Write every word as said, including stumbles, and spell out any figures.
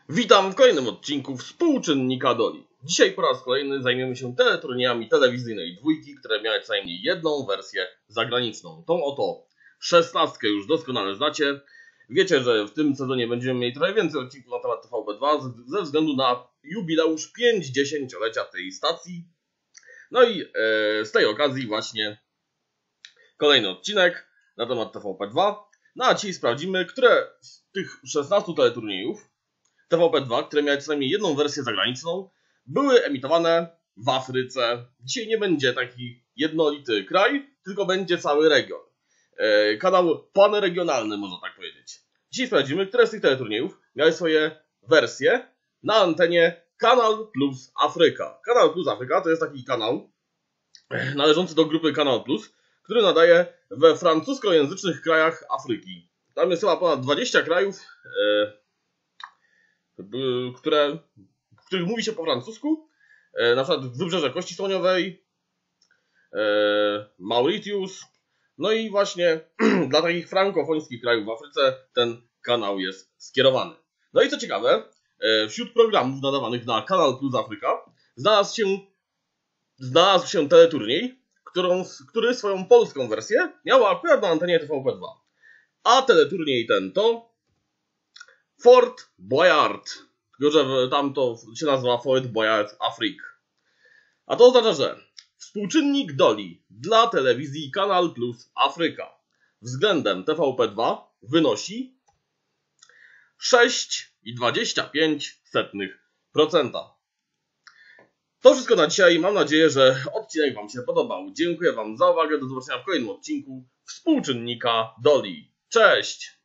Witam w kolejnym odcinku Współczynnika Doli. Dzisiaj po raz kolejny zajmiemy się teleturniejami telewizyjnej dwójki, które miały co najmniej jedną wersję zagraniczną. Tą oto szesnastkę już doskonale znacie. Wiecie, że w tym sezonie będziemy mieli trochę więcej odcinków na temat T V P dwa ze względu na jubileusz pięćdziesięciolecia tej stacji. No i e, z tej okazji właśnie kolejny odcinek na temat T V P dwa. No a dzisiaj sprawdzimy, które z tych szesnastu teleturniejów T V P dwa, które miały co najmniej jedną wersję zagraniczną, były emitowane w Afryce. Dzisiaj nie będzie taki jednolity kraj, tylko będzie cały region. E, kanał panregionalny, można tak powiedzieć. Dzisiaj sprawdzimy, które z tych teleturniejów miały swoje wersje na antenie Kanal Plus Afryka. Kanal Plus Afryka to jest taki kanał należący do grupy Kanal Plus, który nadaje we francuskojęzycznych krajach Afryki. Tam jest chyba ponad dwadzieścia krajów, e, które, w których mówi się po francusku, e, na przykład Wybrzeże Kości Słoniowej, e, Mauritius. No i właśnie dla takich frankofońskich krajów w Afryce ten kanał jest skierowany. No i co ciekawe, e, wśród programów nadawanych na Kanal Plus Afryka znalazł się, znalazł się teleturniej, którą, który swoją polską wersję miał akurat na antenie T V P dwa. A teleturniej ten to Fort Boyard, tylko że tam to się nazywa Fort Boyard Afrique. A to oznacza, że współczynnik Doli dla telewizji Kanal Plus Afryka względem T V P dwa wynosi sześć przecinek dwadzieścia pięć procent. To wszystko na dzisiaj. Mam nadzieję, że odcinek Wam się podobał. Dziękuję Wam za uwagę. Do zobaczenia w kolejnym odcinku Współczynnika Doli. Cześć!